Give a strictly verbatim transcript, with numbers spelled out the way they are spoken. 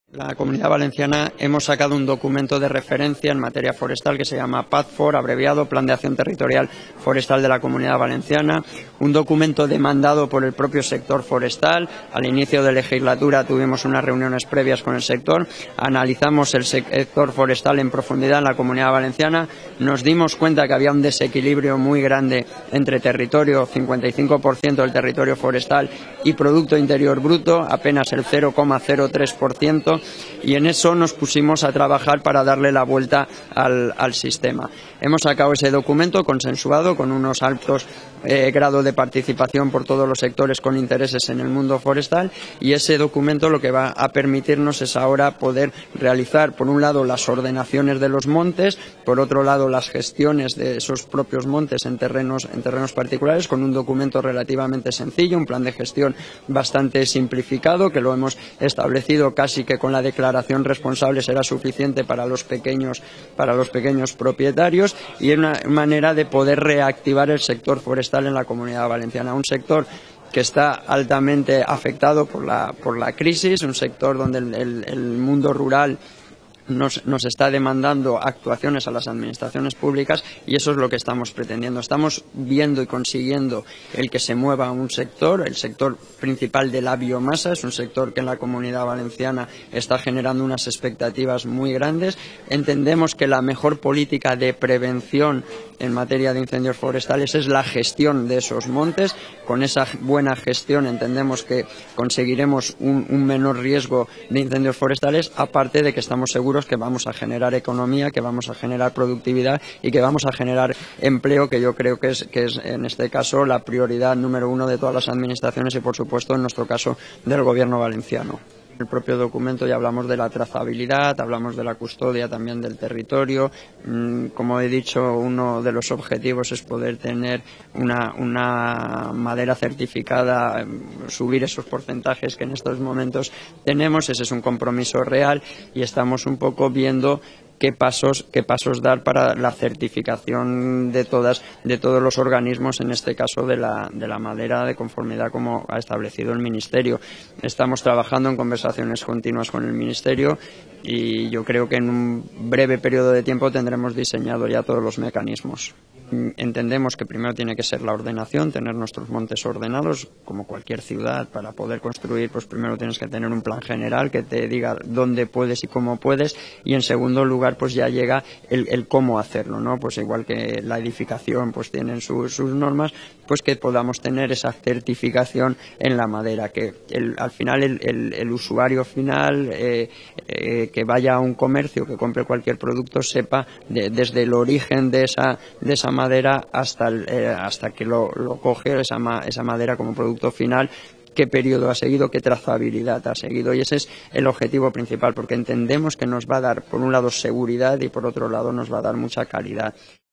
La Comunidad Valenciana hemos sacado un documento de referencia en materia forestal que se llama P A D F O R, abreviado Plan de Acción Territorial Forestal de la Comunidad Valenciana, un documento demandado por el propio sector forestal. Al inicio de legislatura tuvimos unas reuniones previas con el sector, analizamos el sector forestal en profundidad en la Comunidad Valenciana, nos dimos cuenta que había un desequilibrio muy grande entre territorio, cincuenta y cinco por ciento del territorio forestal, y Producto Interior Bruto, apenas el cero coma cero tres por ciento, y en eso nos pusimos a trabajar para darle la vuelta al, al sistema. Hemos sacado ese documento consensuado con unos altos eh, grados de participación por todos los sectores con intereses en el mundo forestal, y ese documento lo que va a permitirnos es ahora poder realizar, por un lado, las ordenaciones de los montes, por otro lado, las gestiones de esos propios montes en terrenos, en terrenos particulares, con un documento relativamente sencillo, un plan de gestión bastante simplificado, que lo hemos establecido casi que con la declaración responsable será suficiente para los pequeños, para los pequeños propietarios, y es una manera de poder reactivar el sector forestal en la Comunidad Valenciana, un sector que está altamente afectado por la, por la crisis, un sector donde el, el, el mundo rural Nos, nos está demandando actuaciones a las administraciones públicas, y eso es lo que estamos pretendiendo. Estamos viendo y consiguiendo el que se mueva un sector, el sector principal de la biomasa, es un sector que en la Comunidad Valenciana está generando unas expectativas muy grandes. Entendemos que la mejor política de prevención en materia de incendios forestales es la gestión de esos montes. Con esa buena gestión entendemos que conseguiremos un, un menor riesgo de incendios forestales, aparte de que estamos seguros que vamos a generar economía, que vamos a generar productividad y que vamos a generar empleo, que yo creo que es, que es en este caso la prioridad número uno de todas las administraciones y, por supuesto, en nuestro caso, del Gobierno valenciano. En el propio documento ya hablamos de la trazabilidad, hablamos de la custodia también del territorio. Como he dicho, uno de los objetivos es poder tener una, una madera certificada, subir esos porcentajes que en estos momentos tenemos. Ese es un compromiso real, y estamos un poco viendo qué pasos, qué pasos dar para la certificación de todas, de todos los organismos, en este caso de la, de la madera de conformidad como ha establecido el Ministerio. Estamos trabajando en conversaciones continuas con el Ministerio, y yo creo que en un breve periodo de tiempo tendremos diseñado ya todos los mecanismos. Entendemos que primero tiene que ser la ordenación, tener nuestros montes ordenados, como cualquier ciudad. Para poder construir, pues primero tienes que tener un plan general que te diga dónde puedes y cómo puedes, y en segundo lugar pues ya llega el, el cómo hacerlo, ¿no? Pues igual que la edificación pues tienen su, sus normas, pues que podamos tener esa certificación en la madera, que el, al final el, el, el usuario final eh, eh, que vaya a un comercio, que compre cualquier producto, sepa de, desde el origen de esa, de esa madera hasta, el, eh, hasta que lo, lo coge esa, esa madera como producto final, qué periodo ha seguido, qué trazabilidad ha seguido, y ese es el objetivo principal, porque entendemos que nos va a dar, por un lado, seguridad, y por otro lado nos va a dar mucha calidad.